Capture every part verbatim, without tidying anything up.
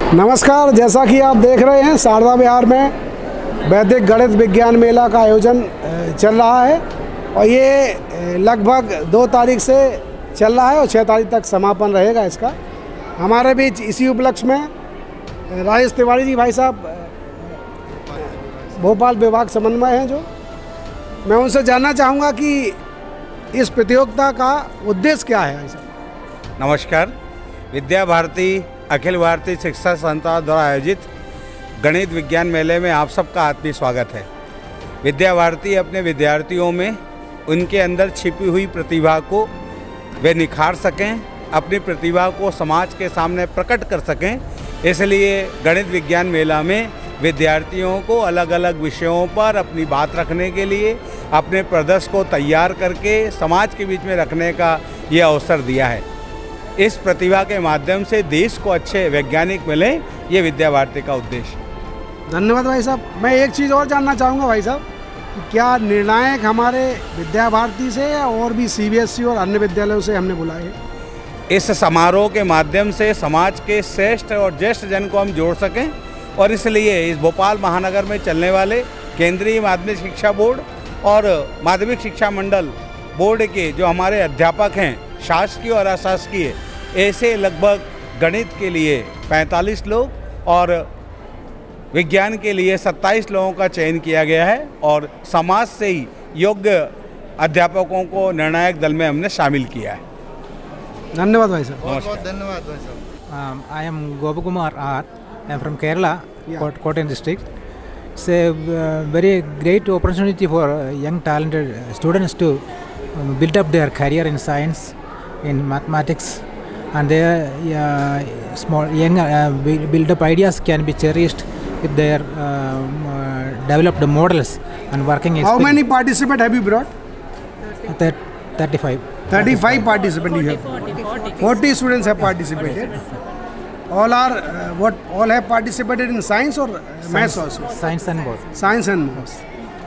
नमस्कार, जैसा कि आप देख रहे हैं शारदा विहार में वैदिक गणित विज्ञान मेला का आयोजन चल रहा है और ये लगभग दो तारीख से चल रहा है और छः तारीख तक समापन रहेगा इसका। हमारे बीच इसी उपलक्ष्य में राजेश तिवारी जी भाई साहब भोपाल विभाग समन्वय हैं, जो मैं उनसे जानना चाहूँगा कि इस प्रतियोगिता का उद्देश्य क्या है। नमस्कार, विद्या भारती अखिल भारतीय शिक्षा संस्थान द्वारा आयोजित गणित विज्ञान मेले में आप सबका आत्मीय स्वागत है। विद्या भारती अपने विद्यार्थियों में उनके अंदर छिपी हुई प्रतिभा को वे निखार सकें, अपनी प्रतिभा को समाज के सामने प्रकट कर सकें, इसलिए गणित विज्ञान मेला में विद्यार्थियों को अलग अलग विषयों पर अपनी बात रखने के लिए अपने प्रदर्शन को तैयार करके समाज के बीच में रखने का ये अवसर दिया है। इस प्रतिभा के माध्यम से देश को अच्छे वैज्ञानिक मिले, ये विद्या भारती का उद्देश्य। धन्यवाद भाई साहब। मैं एक चीज़ और जानना चाहूँगा भाई साहब कि क्या निर्णायक हमारे विद्या भारती से या और भी सीबीएसई और अन्य विद्यालयों से हमने बुलाए हैं? इस समारोह के माध्यम से समाज के श्रेष्ठ और ज्येष्ठ जन को हम जोड़ सकें और इसलिए इस भोपाल महानगर में चलने वाले केंद्रीय माध्यमिक शिक्षा बोर्ड और माध्यमिक शिक्षा मंडल बोर्ड के जो हमारे अध्यापक हैं, शासकीय और अशासकीय, ऐसे लगभग गणित के लिए पैंतालीस लोग और विज्ञान के लिए सत्ताईस लोगों का चयन किया गया है और समाज से ही योग्य अध्यापकों को निर्णायक दल में हमने शामिल किया है। धन्यवाद भाई साहब। बहुत बहुत धन्यवाद भाई साहब। I am Gopi Kumar R, I am from Kerala, Kottayam district. It's a uh, very great opportunity for uh, young talented students to um, build up their career in science, in mathematics, and their uh, small young uh, build up ideas can be cherished with their um, uh, developed models and working experience. How many participants have you brought? That thirty-five. thirty-five participants you have. forty, forty. forty students have participated. All are uh, what all have participated in science or uh, maths also? Science and both. Science and maths.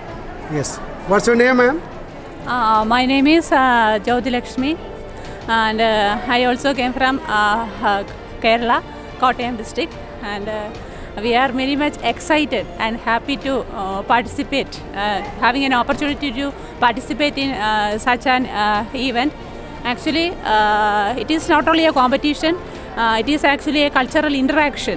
Yes. What's your name, ma'am? Uh, my name is uh, Jyoti Lakshmi, and uh, I also came from uh, uh, Kerala, Kottayam district, and uh, we are very much excited and happy to uh, participate, uh, having an opportunity to participate in uh, such an uh, event. Actually, uh, it is not only a competition, uh, it is actually a cultural interaction.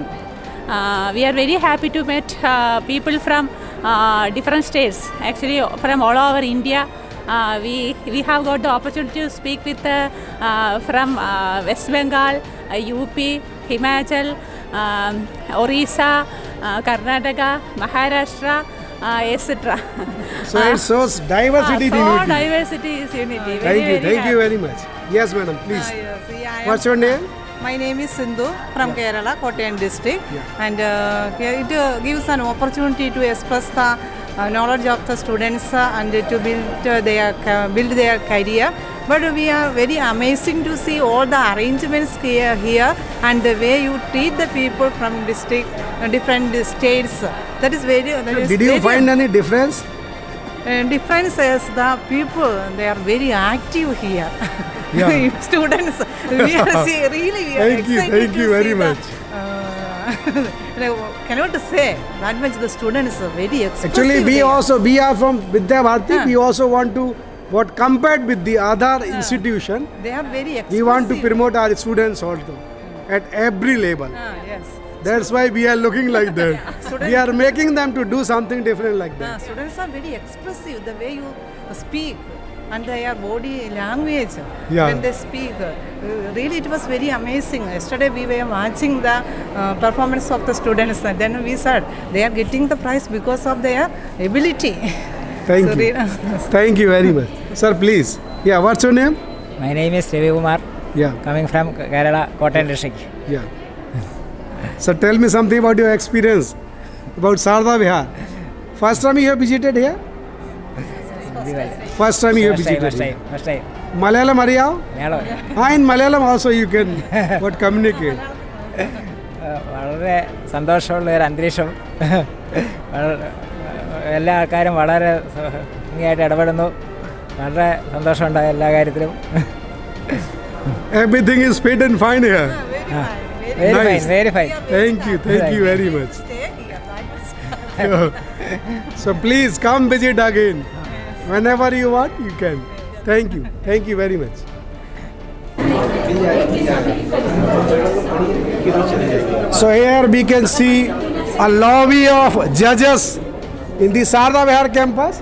Uh, we are very happy to meet uh, people from uh, different states, actually from all over India. Uh, we we have got the opportunity to speak with uh, uh, from uh, West Bengal, uh, U P, Himachal, um, Orissa, uh, Karnataka, Maharashtra, uh, et cetera. So it shows diversity. Uh, so unity. diversity is unity. Very, Thank you, very thank happy. you very much. Yes, madam, please. Uh, yes, yeah, I am- What's your name? My name is Sindhu from Kerala, Kottayam district, Yeah. and uh, here it uh, gives an opportunity to express the uh, knowledge of the students uh, and to build uh, their ca- build their career. But we are very amazing to see all the arrangements here, here and the way you treat the people from district, uh, different states. That is very. That is Did you very find any difference? Uh, difference is the people, they are very active here. Yeah. Students, we are see, really we are Thank you, excited thank to you very see much. The, uh, I cannot say that much. The students are very expressive. Actually, we they are. also we are from Vidya Bharati. Huh. We also want to what compared with the other institution. They are very expressive. We want to promote our students also at every level. Ah, yes. That's why we are looking like that. Students- We are making them to do something different like Ah, that. students are very expressive. The way you speak and their body language Yeah. when they speak. Uh, really, it was very amazing. Yesterday we were watching the uh, performance of the students. And then we said they are getting the prize because of their ability. Thank So you. re- Thank you very much. Sir, please. Yeah, what's your name? My name is Ravi Kumar, Yeah, coming from Kerala, Kottayam district. yeah. So tell me something about your experience about Sarda Vihar. First time you have visited here? First time you have First time, visited first here. time, first time. Malayalam Ariyao? Hello. Ah, in Malayalam also you can what communicate. വളരെ സന്തോഷമുള്ള ഒരു അന്തരീക്ഷം, വളരെ എല്ലാ ആൾക്കാരും വളരെ ഭംഗിയായിട്ട് ഇടപെടുന്നു, വളരെ സന്തോഷമുണ്ടായ എല്ലാ കാര്യത്തിലും. Everything is fit and fine here. very fine, very Very Nice. fine, very fine. Thank you, thank you very much. So please come visit again. Whenever you want, you can. Thank you, thank you very much. So here we can see a lobby of judges in the Sarda Vihar campus.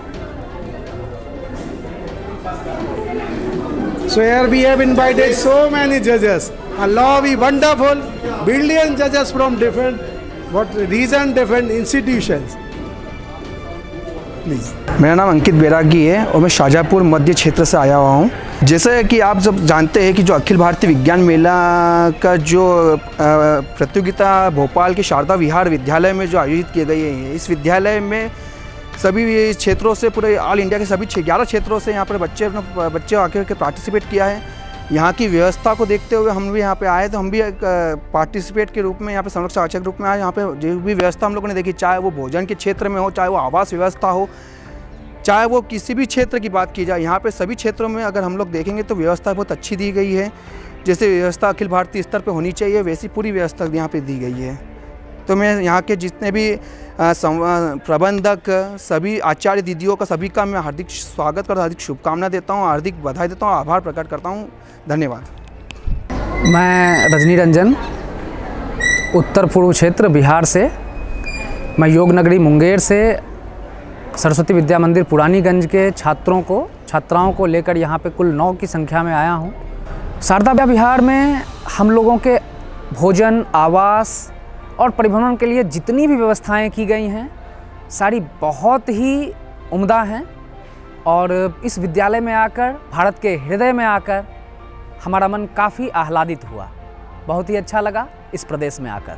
So here we have invited so many judges. A lobby, wonderful, billion judges from different what region, different institutions. Please. मेरा नाम अंकित बैरागी है और मैं शाहजहाँपुर मध्य क्षेत्र से आया हुआ हूँ। जैसे कि आप सब जानते हैं कि जो अखिल भारतीय विज्ञान मेला का जो प्रतियोगिता भोपाल के शारदा विहार विद्यालय में जो आयोजित किए गए हैं, इस विद्यालय में सभी क्षेत्रों से, पूरे ऑल इंडिया के सभी ग्यारह क्षेत्रों से यहाँ पर बच्चे बच्चे आकर के पार्टिसिपेट किया है। यहाँ की व्यवस्था को देखते हुए हम भी यहाँ पे आए, तो हम भी एक पार्टिसिपेट के रूप में यहाँ पे संरक्षक आचार्य के रूप में आए। यहाँ पे जो भी व्यवस्था हम लोगों ने देखी, चाहे वो भोजन के क्षेत्र में हो, चाहे वो आवास व्यवस्था हो, चाहे वो किसी भी क्षेत्र की बात की जाए, यहाँ पे सभी क्षेत्रों में अगर हम लोग देखेंगे तो व्यवस्था बहुत अच्छी दी गई है। जैसे व्यवस्था अखिल भारतीय स्तर पर होनी चाहिए, वैसी पूरी व्यवस्था यहाँ पर दी गई है। तो मैं यहाँ के जितने भी प्रबंधक, सभी आचार्य दीदियों का, सभी का मैं हार्दिक स्वागत कर, हार्दिक शुभकामना देता हूँ, हार्दिक बधाई देता हूँ, आभार प्रकट करता हूँ। धन्यवाद। मैं रजनी रंजन, उत्तर पूर्व क्षेत्र बिहार से। मैं योग नगरी मुंगेर से सरस्वती विद्या मंदिर पुरानीगंज के छात्रों को छात्राओं को लेकर यहाँ पे कुल नौ की संख्या में आया हूँ। शारदा विहार में हम लोगों के भोजन, आवास और परिभ्रमण के लिए जितनी भी व्यवस्थाएं की गई हैं, सारी बहुत ही उम्दा हैं। और इस विद्यालय में आकर, भारत के हृदय में आकर हमारा मन काफ़ी आह्लादित हुआ। बहुत ही अच्छा लगा इस प्रदेश में आकर।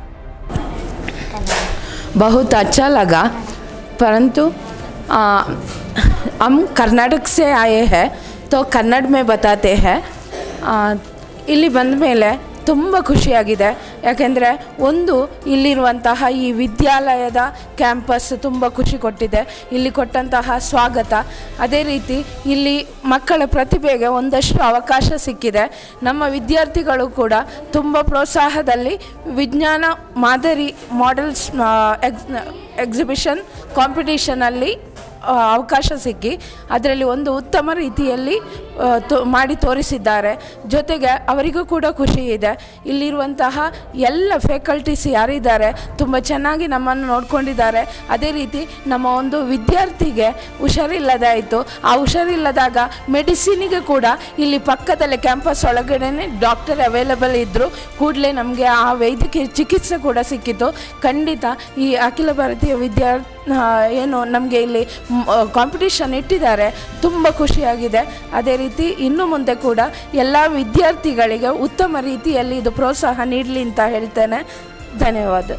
बहुत अच्छा लगा, परंतु आ, हम कर्नाटक से आए हैं तो कन्नड़ में बताते हैं। ಇಲ್ಲಿ ಬಂದ ಮೇಲೆ ತುಂಬ ಖುಷಿಯಾಗಿದೆ, ಯಾಕೆಂದರೆ ಒಂದು ಇಲ್ಲಿರುವಂತಹ ಈ ವಿದ್ಯಾಲಯದ ಕ್ಯಾಂಪಸ್ ತುಂಬ ಖುಷಿ ಕೊಟ್ಟಿದೆ, ಇಲ್ಲಿ ಕೊಟ್ಟಂತಹ ಸ್ವಾಗತ, ಅದೇ ರೀತಿ ಇಲ್ಲಿ ಮಕ್ಕಳ ಪ್ರತಿಭೆಗೆ ಒಂದಷ್ಟು ಅವಕಾಶ ಸಿಕ್ಕಿದೆ. ನಮ್ಮ ವಿದ್ಯಾರ್ಥಿಗಳು ಕೂಡ ತುಂಬ ಪ್ರೋತ್ಸಾಹದಲ್ಲಿ ವಿಜ್ಞಾನ ಮಾದರಿ ಮಾಡೆಲ್ಸ್ ಎಕ್ಸ್ ಎಕ್ಸಿಬಿಷನ್ ಕಾಂಪಿಟೇಷನಲ್ಲಿ ಅವಕಾಶ ಸಿಕ್ಕಿ ಅದರಲ್ಲಿ ಒಂದು ಉತ್ತಮ ರೀತಿಯಲ್ಲಿ ಮಾಡಿ ತೋರಿಸಿದ್ದಾರೆ. ಜೊತೆಗೆ ಅವರಿಗೂ ಕೂಡ ಖುಷಿ ಇದೆ. ಇಲ್ಲಿರುವಂತಹ ಎಲ್ಲ ಫ್ಯಾಕಲ್ಟೀಸ್ ಯಾರಿದ್ದಾರೆ ತುಂಬ ಚೆನ್ನಾಗಿ ನಮ್ಮನ್ನು ನೋಡ್ಕೊಂಡಿದ್ದಾರೆ. ಅದೇ ರೀತಿ ನಮ್ಮ ಒಂದು ವಿದ್ಯಾರ್ಥಿಗೆ ಹುಷಾರಿಲ್ಲದಾಯಿತು, ಆ ಹುಷಾರಿಲ್ಲದಾಗ ಮೆಡಿಸಿನಿಗೆ ಕೂಡ ಇಲ್ಲಿ ಪಕ್ಕದಲ್ಲೇ ಕ್ಯಾಂಪಸ್ ಒಳಗಡೆ ಡಾಕ್ಟರ್ ಅವೈಲೇಬಲ್ ಇದ್ದರು. ಕೂಡಲೇ ನಮಗೆ ಆ ವೈದ್ಯಕೀಯ ಚಿಕಿತ್ಸೆ ಕೂಡ ಸಿಕ್ಕಿತು. ಖಂಡಿತ ಈ ಅಖಿಲ ಭಾರತೀಯ ವಿದ್ಯಾ ಏನು ನಮಗೆ ಇಲ್ಲಿ ಕಾಂಪಿಟೇಷನ್ ಇಟ್ಟಿದ್ದಾರೆ, ತುಂಬ ಖುಷಿಯಾಗಿದೆ. ಅದೇ ರೀತಿ ಇನ್ನು ಮುಂದೆ ಕೂಡ ಎಲ್ಲ ವಿದ್ಯಾರ್ಥಿಗಳಿಗೆ ಉತ್ತಮ ರೀತಿಯಲ್ಲಿ ಇದು ಪ್ರೋತ್ಸಾಹ ನೀಡಲಿ ಅಂತ ಹೇಳ್ತೇನೆ. ಧನ್ಯವಾದ.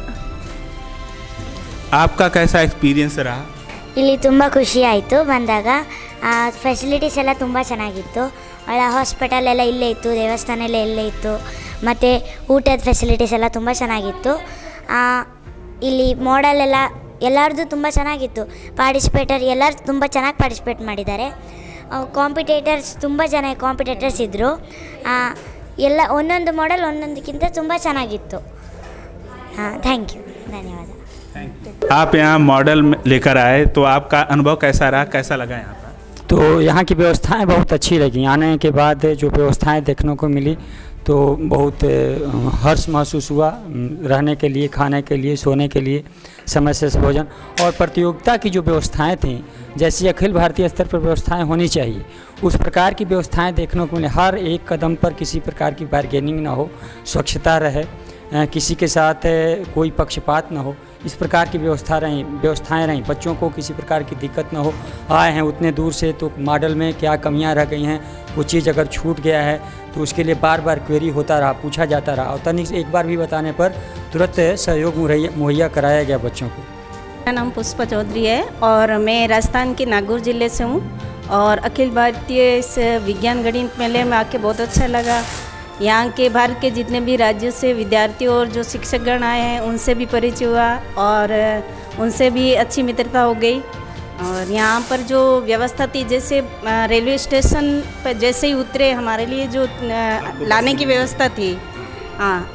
आपका कैसा एक्सपीरियंस रहा? ಇಲ್ಲಿ ತುಂಬ ಖುಷಿ ಆಯಿತು ಬಂದಾಗ. ಫೆಸಿಲಿಟೀಸ್ ಎಲ್ಲ ತುಂಬ ಚೆನ್ನಾಗಿತ್ತು. ಒಳ್ಳೆ ಹಾಸ್ಪಿಟಲ್ ಎಲ್ಲ ಇಲ್ಲೇ ಇತ್ತು, ದೇವಸ್ಥಾನ ಎಲ್ಲ ಇಲ್ಲೇ ಇತ್ತು, ಮತ್ತು ಊಟದ ಫೆಸಿಲಿಟೀಸ್ ಎಲ್ಲ ತುಂಬ ಚೆನ್ನಾಗಿತ್ತು. ಇಲ್ಲಿ ಮಾಡೆಲ್ ಎಲ್ಲ ಎಲ್ಲರದ್ದು ತುಂಬ ಚೆನ್ನಾಗಿತ್ತು. ಪಾರ್ಟಿಸಿಪೇಟರ್ ಎಲ್ಲರೂ ತುಂಬ ಚೆನ್ನಾಗಿ ಪಾರ್ಟಿಸಿಪೇಟ್ ಮಾಡಿದ್ದಾರೆ. ಕಾಂಪಿಟೇಟರ್ಸ್ ತುಂಬ ಜನ ಕಾಂಪಿಟೇಟರ್ಸ್ ಇದ್ದರು. ಎಲ್ಲ ಒಂದೊಂದು ಮಾಡೆಲ್ ಒಂದೊಂದಕ್ಕಿಂತ ತುಂಬ ಚೆನ್ನಾಗಿತ್ತು. हाँ, थैंक यू, धन्यवाद। आप यहाँ मॉडल लेकर आए तो आपका अनुभव कैसा रहा, कैसा लगा यहाँ पर? तो यहाँ की व्यवस्थाएं बहुत अच्छी लगी। आने के बाद जो व्यवस्थाएं देखने को मिली तो बहुत हर्ष महसूस हुआ। रहने के लिए, खाने के लिए, सोने के लिए समय से भोजन और प्रतियोगिता की जो व्यवस्थाएं थीं, जैसी अखिल भारतीय स्तर पर व्यवस्थाएं होनी चाहिए, उस प्रकार की व्यवस्थाएं देखने को मिले। हर एक कदम पर किसी प्रकार की बार्गेनिंग ना हो, स्वच्छता रहे, किसी के साथ कोई पक्षपात न हो, इस प्रकार की व्यवस्था रहीं व्यवस्थाएं रहीं। बच्चों को किसी प्रकार की दिक्कत न हो। आए हैं उतने दूर से, तो मॉडल में क्या कमियां रह गई हैं, वो चीज़ अगर छूट गया है तो उसके लिए बार बार क्वेरी होता रहा, पूछा जाता रहा, और तनिक एक बार भी बताने पर तुरंत सहयोग मुहैया कराया गया बच्चों को। मेरा नाम पुष्पा चौधरी है और मैं राजस्थान के नागौर ज़िले से हूँ। और अखिल भारतीय इस विज्ञान गणित मेले में आके बहुत अच्छा लगा। यहाँ के भारत के जितने भी राज्यों से विद्यार्थी और जो शिक्षकगण आए हैं उनसे भी परिचय हुआ और उनसे भी अच्छी मित्रता हो गई। और यहाँ पर जो व्यवस्था थी, जैसे रेलवे स्टेशन पर जैसे ही उतरे हमारे लिए जो लाने की व्यवस्था थी, हाँ,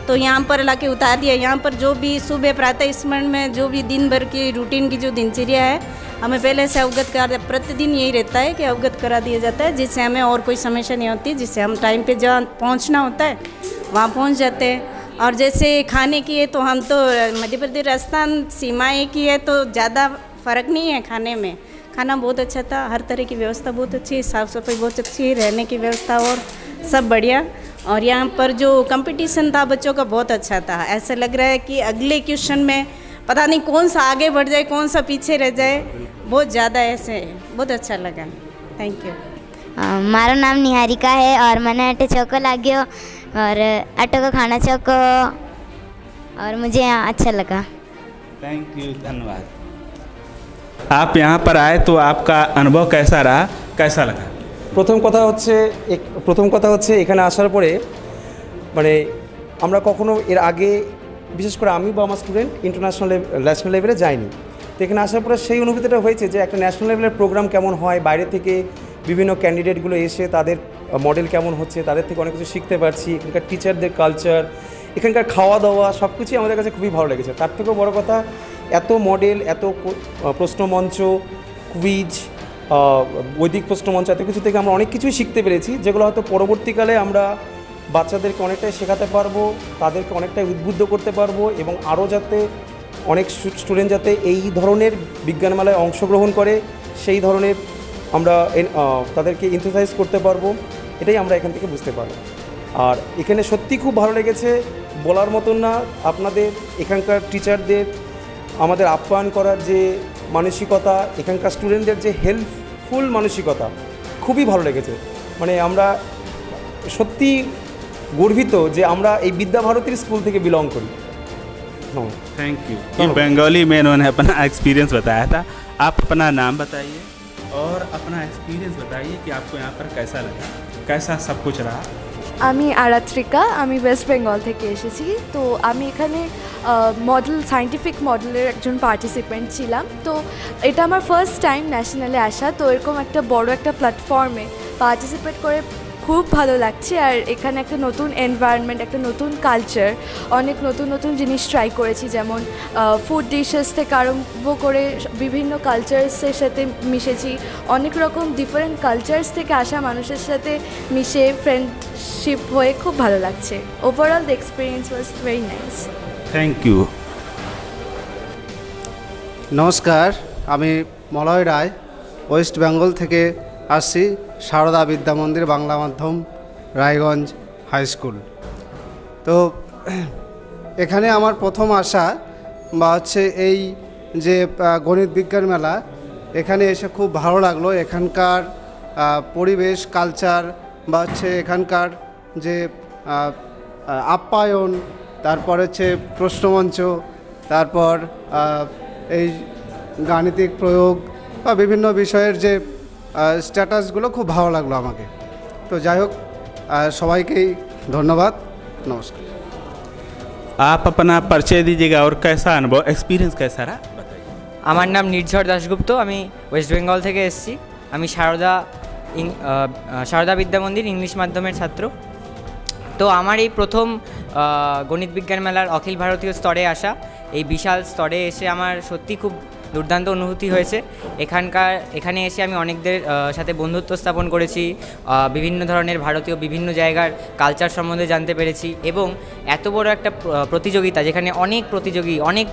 तो यहाँ पर ला के उतार दिया। यहाँ पर जो भी सुबह प्रातः स्मरण में जो भी दिन भर की रूटीन की जो दिनचर्या है हमें पहले से अवगत करा, प्रतिदिन यही रहता है कि अवगत करा दिया जाता है, जिससे हमें और कोई समस्या नहीं होती, जिससे हम टाइम पे जहाँ पहुँचना होता है वहाँ पहुँच जाते हैं। और जैसे खाने की है तो हम तो मध्य प्रदेश राजस्थान सीमा एक ही है, तो ज़्यादा फ़र्क नहीं है खाने में। खाना बहुत अच्छा था, हर तरह की व्यवस्था बहुत अच्छी है, साफ़ सफाई बहुत अच्छी है, रहने की व्यवस्था और सब बढ़िया। और यहाँ पर जो कंपटीशन था बच्चों का बहुत अच्छा था। ऐसा लग रहा है कि अगले क्वेश्चन में पता नहीं कौन सा आगे बढ़ जाए कौन सा पीछे रह जाए, बहुत ज़्यादा ऐसे बहुत अच्छा लगा। Thank you. मारो नाम निहारिका है और मैंने अटे चौको लाग्यो और अटो का खाना चौको और मुझे यहाँ अच्छा लगा। थैंक यू, धन्यवाद। आप यहाँ पर आए तो आपका अनुभव कैसा रहा, कैसा लगा? প্রথম কথা হচ্ছে এক প্রথম কথা হচ্ছে এখানে আসার পরে মানে আমরা কখনো এর আগে বিশেষ করে আমি বা আমার স্টুডেন্ট ইন্টারন্যাশনাল ন্যাশনাল লেভেলে যাইনি। তো এখানে আসার পরে সেই অনুভূতিটা হয়েছে যে একটা ন্যাশনাল লেভেলের প্রোগ্রাম কেমন হয়, বাইরে থেকে বিভিন্ন ক্যান্ডিডেটগুলো এসে তাদের মডেল কেমন হচ্ছে, তাদের থেকে অনেক কিছু শিখতে পারছি। এখানকার টিচারদের কালচার, এখানকার খাওয়া দাওয়া সব কিছুই আমাদের কাছে খুবই ভালো লেগেছে। তার থেকেও বড় কথা এত মডেল, এত প্রশ্নমঞ্চ, কুইজ, বৈদিক প্রশ্নমঞ্চ, এত কিছু থেকে আমরা অনেক কিছুই শিখতে পেরেছি, যেগুলো হয়তো পরবর্তীকালে আমরা বাচ্চাদেরকে অনেকটাই শেখাতে পারবো, তাদেরকে অনেকটাই উদ্বুদ্ধ করতে পারবো এবং আরও যাতে অনেক স্টুডেন্ট যাতে এই ধরনের বিজ্ঞান মেলায় অংশগ্রহণ করে সেই ধরনের আমরা তাদেরকে এনথুসাইজ করতে পারবো, এটাই আমরা এখান থেকে বুঝতে পারবো। আর এখানে সত্যি খুব ভালো লেগেছে, বলার মতন না। আপনাদের এখানকার টিচারদের আমাদের আপ্যায়ন করার যে মানসিকতা, এখানকার স্টুডেন্টদের যে হেল্পফুল মানসিকতা খুবই ভালো লেগেছে। মানে আমরা সত্যি গর্বিত যে আমরা এই বিদ্যাভারতীর স্কুল থেকে বিলং করি। Thank you. ये बंगाली में इन्होंने अपना एक्सपीरियंस बताया था। आप अपना नाम बताइए और अपना एक्सपीरियंस बताइए कि आपको यहाँ पर कैसा लगा, कैसा सब कुछ रहा। আমি আরাত্রিকা, আমি ওয়েস্ট বেঙ্গল থেকে এসেছি। তো আমি এখানে মডেল সায়েন্টিফিক মডেলের একজন পার্টিসিপেন্ট ছিলাম। তো এটা আমার ফার্স্ট টাইম ন্যাশনালে আসা। তো এরকম একটা বড় একটা প্ল্যাটফর্মে পার্টিসিপেট করে খুব ভালো লাগছে। আর এখানে একটা নতুন এনভায়রনমেন্ট, একটা নতুন কালচার, অনেক নতুন নতুন জিনিস ট্রাই করেছি, যেমন ফুড ডিশেস থেকে আরম্ভ করে বিভিন্ন কালচার্সের সাথে মিশেছি। অনেক রকম ডিফারেন্ট কালচার্স থেকে আসা মানুষের সাথে মিশে ফ্রেন্ডশিপ হয়ে খুব ভালো লাগছে। Overall the experience was very nice. Thank you. নমস্কার, আমি মলয় রায় ওয়েস্ট বেঙ্গল থেকে আসছি, সারদা বিদ্যা মন্দির বাংলা মাধ্যম রায়গঞ্জ হাই স্কুল। তো এখানে আমার প্রথম আসা বা হচ্ছে এই যে গণিত বিজ্ঞান মেলা, এখানে এসে খুব ভালো লাগলো। এখানকার পরিবেশ, কালচার বা হচ্ছে এখানকার যে আপ্যায়ন, তারপর হচ্ছে প্রশ্নমঞ্চ, তারপর এই গাণিতিক প্রয়োগ বা বিভিন্ন বিষয়ের যে স্ট্যাটাসগুলো খুব ভালো লাগলো আমাকে। তো যাই হোক, সবাইকেই ধন্যবাদ, নমস্কার। आप अपना परिचय दीजिएगा और कैसा अनुभव, एक्सपीरियंस कैसा रहा बताइए। আমার নাম নির্ঝর দাশগুপ্ত, আমি ওয়েস্ট বেঙ্গল থেকে এসেছি। আমি সারদা সারদা বিদ্যা মন্দির ইংলিশ মাধ্যমের ছাত্র। তো আমার এই প্রথম গণিত বিজ্ঞান মেলার অখিল ভারতীয় স্তরে আসা, এই বিশাল স্তরে এসে আমার সত্যি খুব দুর্দান্ত অনুভূতি হয়েছে। এখানকার এখানে এসে আমি অনেকদের সাথে বন্ধুত্ব স্থাপন করেছি, বিভিন্ন ধরনের ভারতীয় বিভিন্ন জায়গার কালচার সম্বন্ধে জানতে পেরেছি এবং এত বড় একটা প্রতিযোগিতা যেখানে অনেক প্রতিযোগী, অনেক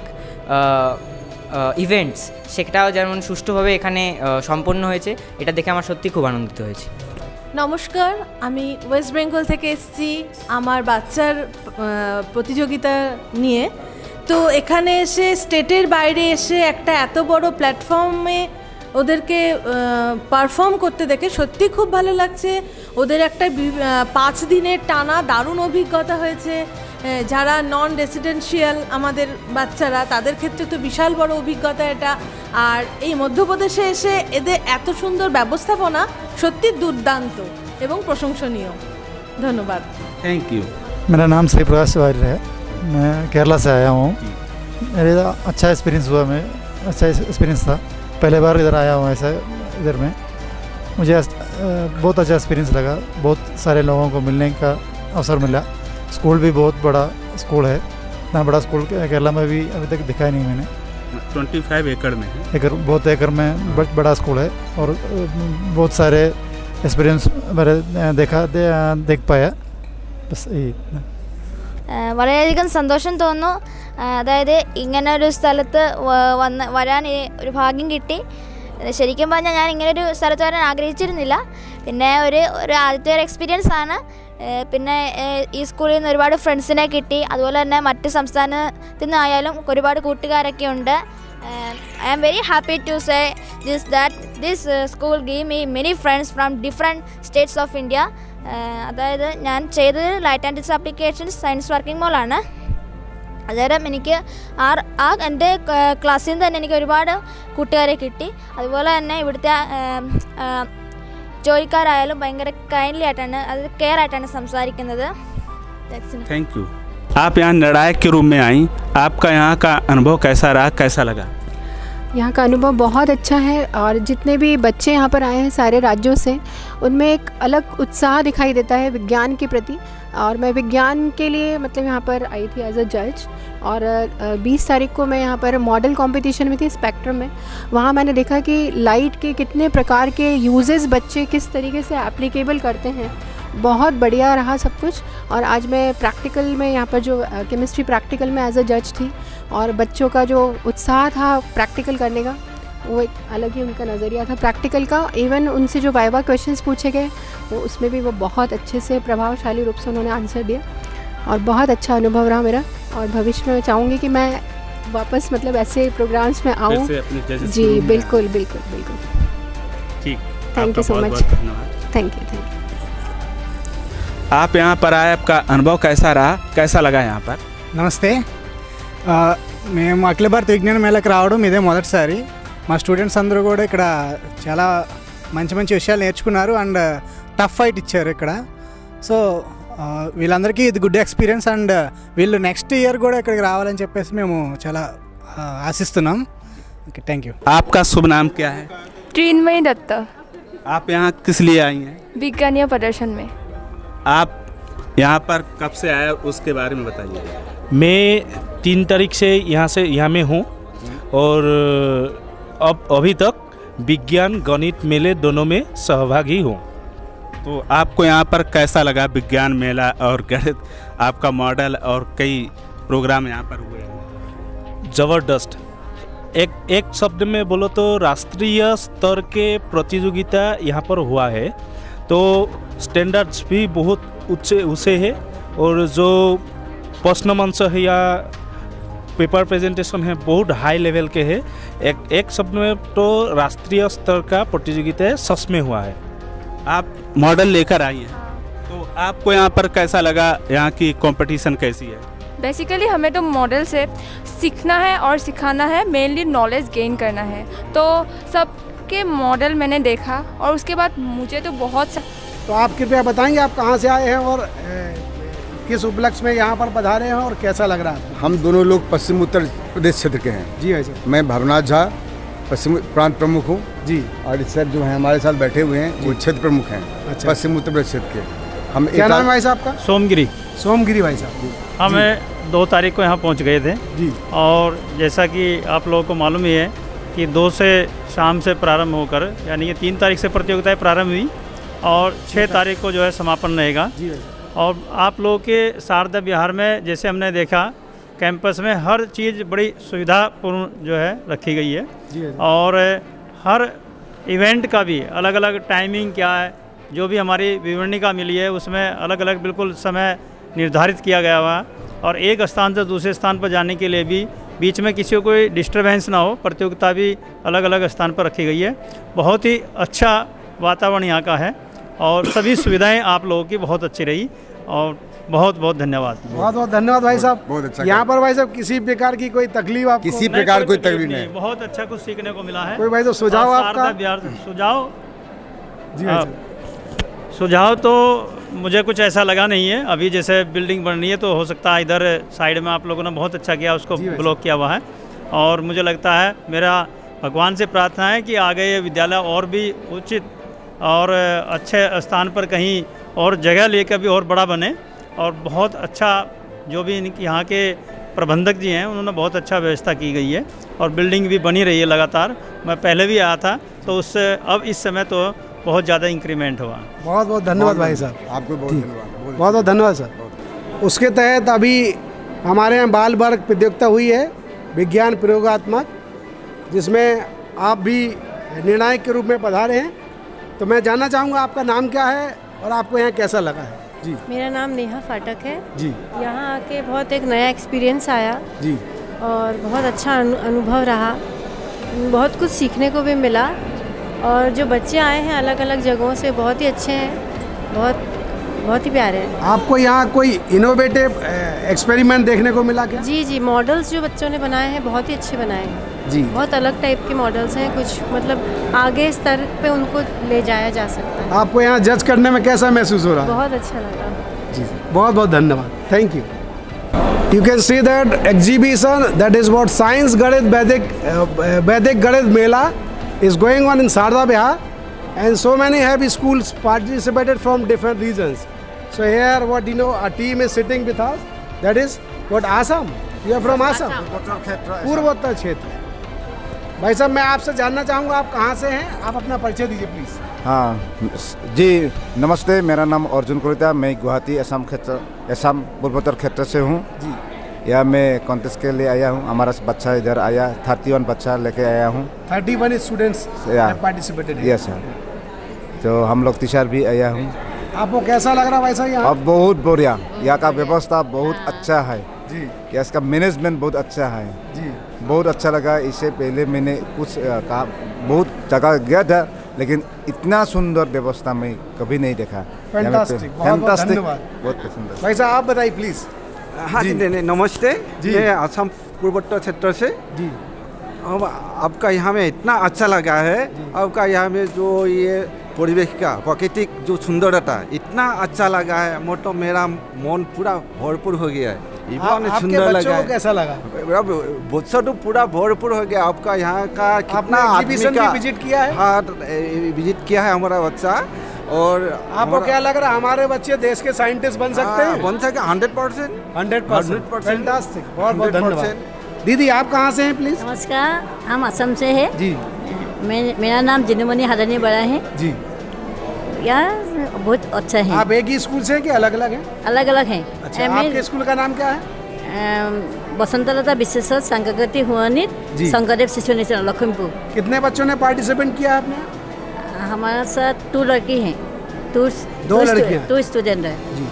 ইভেন্টস, সেটাও যেমন সুষ্ঠুভাবে এখানে সম্পন্ন হয়েছে, এটা দেখে আমার সত্যি খুব আনন্দিত হয়েছে। নমস্কার, আমি ওয়েস্ট বেঙ্গল থেকে এসেছি আমার বাচ্চার প্রতিযোগিতা নিয়ে। তো এখানে এসে স্টেটের বাইরে এসে একটা এত বড় প্ল্যাটফর্মে ওদেরকে পারফর্ম করতে দেখে সত্যি খুব ভালো লাগছে। ওদের একটা পাঁচ দিনের টানা দারুণ অভিজ্ঞতা হয়েছে। যারা নন রেসিডেন্সিয়াল আমাদের বাচ্চারা, তাদের ক্ষেত্রে তো বিশাল বড় অভিজ্ঞতা এটা। আর এই মধ্যপ্রদেশে এসে এদের এত সুন্দর ব্যবস্থাপনা সত্যি দুর্দান্ত এবং প্রশংসনীয়। ধন্যবাদ। Thank you. मेरा नाम श्री प्रकाश वार्य है, मैं केरला से आया हूँ। मेरा अच्छा एक्सपीरियंस हुआ, मैं अच्छा एक्सपीरियंस था, पहले बार इधर आया हूँ ऐसा इधर में। मुझे बहुत अच्छा एक्सपीरियंस लगा, बहुत सारे लोगों को मिलने का अवसर मिला। स्कूल भी बहुत बड़ा स्कूल है। इतना बड़ा स्कूल केरला में भी अभी तक दिखाई नहीं मैंने। पच्चीस एकड़ में है। एकड़ बहुत एकड़ में बहुत बड़ा स्कूल है और बहुत सारे एक्सपीरियंस मेरे देखा दे, देख पाया बस यही। വളരെയധികം സന്തോഷം തോന്നുന്നു. അതായത് ഇങ്ങനെ ഒരു സ്ഥലത്ത് വന്ന് വരാൻ ഒരു ഭാഗ്യം കിട്ടി. ശരിക്കും പറഞ്ഞാൽ ഞാൻ ഇങ്ങനെ ഒരു സ്ഥലത്ത് വരാൻ ആഗ്രഹിച്ചിരുന്നില്ല. പിന്നെ ഒരു ഒരു ആദ്യത്തെ ഒരു എക്സ്പീരിയൻസ് ആണ്. പിന്നെ ഈ സ്കൂളിൽ നിന്ന് ഒരുപാട് ഫ്രണ്ട്സിനെ കിട്ടി. അതുപോലെ തന്നെ മറ്റ് സംസ്ഥാനത്തു നിന്നായാലും ഒരുപാട് കൂട്ടുകാരൊക്കെ ഉണ്ട്. I am very happy to say this that this uh, school gave me many friends from different states of India. അതായത് ഞാൻ ചെയ്തത് light and this applications science working മോളാണ്. അന്നേരം എനിക്ക് ആ ആ എൻ്റെ ക്ലാസ്സിൽ നിന്ന് തന്നെ എനിക്ക് ഒരുപാട് കൂട്ടുകാരെ കിട്ടി. അതുപോലെ തന്നെ ഇവിടുത്തെ ജോലിക്കാരായാലും ഭയങ്കര കൈൻഡ്ലി ആയിട്ടാണ് അത് കെയർ ആയിട്ടാണ് സംസാരിക്കുന്നത്. Thank you. आप यहाँ निर्णायक के रूप में आई, आपका यहाँ का अनुभव कैसा रहा, कैसा लगा? यहाँ का अनुभव बहुत अच्छा है और जितने भी बच्चे यहाँ पर आए हैं सारे राज्यों से, उनमें एक अलग उत्साह दिखाई देता है विज्ञान के प्रति। और मैं विज्ञान के लिए मतलब यहाँ पर आई थी एज अ जज और बीस तारीख को मैं यहाँ पर मॉडल कंपटीशन में थी स्पेक्ट्रम में। वहाँ मैंने देखा कि लाइट के कितने प्रकार के यूजेस बच्चे किस तरीके से एप्लीकेबल करते हैं। बहुत बढ़िया रहा सब कुछ। और आज मैं प्रैक्टिकल में यहाँ पर जो केमिस्ट्री प्रैक्टिकल में एज अ जज थी और बच्चों का जो उत्साह था प्रैक्टिकल करने का वो एक अलग ही उनका नज़रिया था प्रैक्टिकल का। इवन उनसे जो वाइवा क्वेश्चंस पूछे गए वो उसमें भी वो बहुत अच्छे से प्रभावशाली रूप से उन्होंने आंसर दिया और बहुत अच्छा अनुभव रहा मेरा। और भविष्य में मैं चाहूँगी कि मैं वापस मतलब ऐसे प्रोग्राम्स में आऊँ। जी बिल्कुल बिल्कुल बिल्कुल। ठीक, thank you so much. Thank you thank you. आप यहाँ पर आए, आपका अनुभव कैसा रहा, कैसा लगा यहाँ पर? నమస్తే. మేము అఖిల భారత విజ్ఞాన మేళకు రావడం ఇదే మొదటిసారి. మా స్టూడెంట్స్ అందరూ కూడా ఇక్కడ చాలా మంచి మంచి విషయాలు నేర్చుకున్నారు అండ్ టఫ్ ఫైట్ ఇచ్చారు ఇక్కడ. సో వీళ్ళందరికీ ఇది గుడ్ ఎక్స్పీరియన్స్ అండ్ వీళ్ళు నెక్స్ట్ ఇయర్ కూడా ఇక్కడికి రావాలని చెప్పేసి మేము చాలా ఆశిస్తున్నాం. Okay thank you. आपका शुभ नाम क्या है? त्रिन्मयी दत्त। आप यहाँ किस लिए आई हैं? विज्ञानीय प्रदर्शन में। आप यहाँ पर कब से आए उसके बारे में बताइए। मैं तीन तारीख से यहाँ से यहाँ में हूँ और अब अभी तक विज्ञान गणित मेले दोनों में सहभागी हूँ। तो आपको यहाँ पर कैसा लगा विज्ञान मेला और गणित, आपका मॉडल और कई प्रोग्राम यहाँ पर हुए हैं? ज़बरदस्त। एक एक शब्द में बोलो तो राष्ट्रीय स्तर के प्रतियोगिता यहाँ पर हुआ है तो स्टैंडर्ड्स भी बहुत ऊंचे ऊंचे है और जो प्रश्न मंच है या पेपर प्रेजेंटेशन है बहुत हाई लेवल के है। एक एक शब्द में तो राष्ट्रीय स्तर का प्रतियोगिता सच में हुआ है। आप मॉडल लेकर आई हैं तो आपको यहाँ पर कैसा लगा, यहाँ की कंपटीशन कैसी है? बेसिकली हमें तो मॉडल से सीखना है और सिखाना है, मेनली नॉलेज गेन करना है। तो सबके मॉडल मैंने देखा और उसके बाद मुझे तो बहुत सा... तो आप कृपया बताएंगे आप कहाँ से आए हैं और किस उपलक्ष्य में यहाँ पर पधारे हैं और कैसा लग रहा है? हम दोनों लोग पश्चिम उत्तर प्रदेश क्षेत्र के हैं। जी भाई साहब। मैं भवनाथ झा पश्चिम प्रांत प्रमुख हूँ जी। और इस सर जो हैं हमारे साथ बैठे हुए हैं वो क्षेत्र प्रमुख हैं। अच्छा। पश्चिम उत्तर प्रदेश क्षेत्र के हम। क्या नाम है भाई साहब का? सोमगिरी। सोमगिरी भाई साहब। हमें दो तारीख को यहाँ पहुँच गए थे जी। और जैसा कि आप लोगों को मालूम ही है कि दो से शाम से प्रारंभ होकर यानी कि तीन तारीख से प्रतियोगिताएँ प्रारंभ हुई और छः तारीख को जो है समापन रहेगा। और आप लोगों के शारदा विहार में जैसे हमने देखा कैंपस में हर चीज़ बड़ी सुविधापूर्ण जो है रखी गई है और हर इवेंट का भी अलग अलग टाइमिंग क्या है, जो भी हमारी विवरणिका मिली है उसमें अलग अलग बिल्कुल समय निर्धारित किया गया हुआ है और एक स्थान से दूसरे स्थान पर जाने के लिए भी बीच में किसी को कोई डिस्टर्बेंस ना हो, प्रतियोगिता भी अलग अलग स्थान पर रखी गई है। बहुत ही अच्छा वातावरण यहाँ का है और सभी सुविधाएं आप लोगों की बहुत अच्छी रही और बहुत बहुत धन्यवाद। बहुत बहुत धन्यवाद भाई साहब। बहुत अच्छा। यहाँ पर भाई साहब किसी प्रकार की कोई तकलीफ आपको? किसी प्रकार कोई तकलीफ नहीं, बहुत अच्छा कुछ सीखने को मिला है। कोई भाई तो सुझाव आपका? सुझाव जी सुझाव तो मुझे कुछ ऐसा लगा नहीं है। अभी जैसे बिल्डिंग बन रही है तो हो सकता है इधर साइड में आप लोगों ने बहुत अच्छा किया, उसको ब्लॉक किया हुआ है और मुझे लगता है मेरा भगवान से प्रार्थना है कि आगे ये विद्यालय और भी उचित और अच्छे स्थान पर कहीं और जगह लेकर भी और बड़ा बने और बहुत अच्छा जो भी इनकी यहाँ के प्रबंधक जी हैं उन्होंने बहुत अच्छा व्यवस्था की गई है और बिल्डिंग भी बनी रही है लगातार। मैं पहले भी आया था तो उससे अब इस समय तो बहुत ज़्यादा इंक्रीमेंट हुआ। बहुत बहुत धन्यवाद भाई साहब, आपको बहुत धन्यवाद। बहुत बहुत धन्यवाद सर। उसके तहत अभी हमारे यहाँ बाल वर्ग प्रतियोगिता हुई है विज्ञान प्रयोगात्मक, जिसमें आप भी निर्णायक के रूप में पधारे हैं। तो मैं जानना चाहूँगा आपका नाम क्या है और आपको यहाँ कैसा लगा है? जी, मेरा नाम नेहा फाटक है जी। यहाँ आके बहुत एक नया एक्सपीरियंस आया जी और बहुत अच्छा अनु, अनुभव रहा, बहुत कुछ सीखने को भी मिला। और जो बच्चे आए हैं अलग अलग जगहों से बहुत ही अच्छे हैं, बहुत बहुत ही प्यारे हैं। आपको यहाँ कोई इनोवेटिव एक्सपेरिमेंट देखने को मिला क्या? जी जी, मॉडल्स जो बच्चों ने बनाए हैं बहुत ही अच्छे बनाए हैं जी। बहुत अलग टाइप के मॉडल्स हैं, कुछ मतलब आगे स्तर पे उनको ले जाया जा सकता है। आपको यहाँ जज करने में कैसा महसूस हो रहा है? बहुत अच्छा लगा जी, बहुत बहुत धन्यवाद, thank you. You can see that exhibition, that is what Science Ganit Vedic uh, Vedic Ganit Mela is going on in Sharda Vihar, and so many have schools participated from different regions. So here, what you know, a team is sitting with us. That is what Assam. You are from Assam. पूर्वोत्तर क्षेत्र। भाई साहब, मैं आपसे जानना चाहूँगा आप कहाँ से हैं? आप अपना परिचय दीजिए प्लीज़। हाँ जी, नमस्ते, मेरा नाम अर्जुन कलिता, मैं गुवाहाटी असम क्षेत्र असम पूर्वोत्तर क्षेत्र से हूँ जी। यहाँ मैं कॉन्टेस्ट के लिए आया हूँ, हमारा बच्चा इधर आया, थर्टी वन बच्चा लेके आया हूँ। Thirty one students participated. Yes sir, तो हम लोग टीचर भी आया हूँ। आपको कैसा लग रहा है भाई साहब यहाँ? अब बहुत बढ़िया, यहाँ का व्यवस्था बहुत अच्छा है जी, इसका मैनेजमेंट बहुत अच्छा है जी, बहुत अच्छा लगा। इससे पहले मैंने कुछ कहा बहुत जगह गया था, लेकिन इतना सुंदर व्यवस्था मैं कभी नहीं देखा। फैंटास्टिक, बहुत बहुत धन्यवाद, बहुत पसंद है। भाई साहब आप बताइए प्लीज़। हाँ जी, जी नमस्ते जी, मैं असम पूर्वोत्तर क्षेत्र से जी। अब आपका यहाँ में इतना अच्छा लगा है, आपका यहाँ में जो ये परिवेश का प्राकृतिक जो सुंदरता इतना अच्छा लगा है, मोटो मेरा मन पूरा भरपूर हो गया है। इतना सुंदर लगा है। कैसा लगा? बच्चा तो पूरा भरपूर हो गया। आपका यहाँ का कितना आदमी का विजिट किया है? हाँ, विजिट किया है हमारा बच्चा। और आपको क्या लग रहा है हमारे बच्चे देश के साइंटिस्ट बन सकते हैं? बन सके hundred percent hundred percent fantastic, बहुत बहुत धन्यवाद। दीदी आप कहाँ से हैं प्लीज? नमस्कार, हम असम से हैं जी। मैं मेरा नाम जिनुमणि हरानी बड़ा है जी। यार बहुत अच्छा है। आप एक ही स्कूल से हैं कि अलग अलग हैं? अलग अलग हैं। अच्छा, आपके स्कूल का नाम क्या है? बसंतलता विशेषर संगति हुआनित शंकरदेव शिशु निकेतन लखीमपुर। कितने बच्चों ने पार्टिसिपेट किया आपने? हमारे साथ टू लड़की हैं, टू दो लड़कियां, टू स्टूडेंट है जी।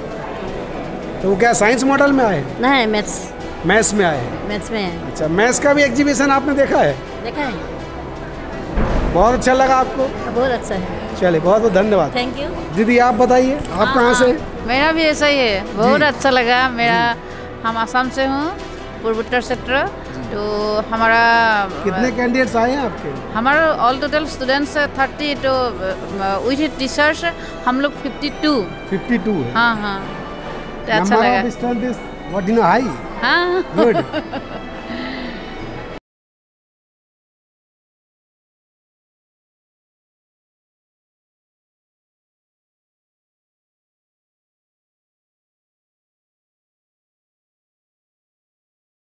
तो वो क्या साइंस मॉडल में आए? नहीं, मैथ्स मैथ्स में आए। मैथ्स में है। अच्छा, मैथ्स का भी एग्जीबिशन आपने देखा है? देखा है। बहुत अच्छा लगा आपको? बहुत अच्छा है। चलिए, बहुत बहुत धन्यवाद। Thank you. दीदी आप बताइए, आप कहाँ से? मेरा भी ऐसा ही है, बहुत अच्छा लगा। मेरा हम असम से हूँ, पूर्वोत्तर क्षेत्र। तो हमारा कितने कैंडिडेट्स आए हैं आपके? हमारा ऑल टोटल स्टूडेंट्स थर्टी, तो विथ टीचर्स हम लोग फिफ्टी टू। फिफ्टी टू है? हाँ हाँ, तो अच्छा लगा। What do you know? High? हाँ, Good.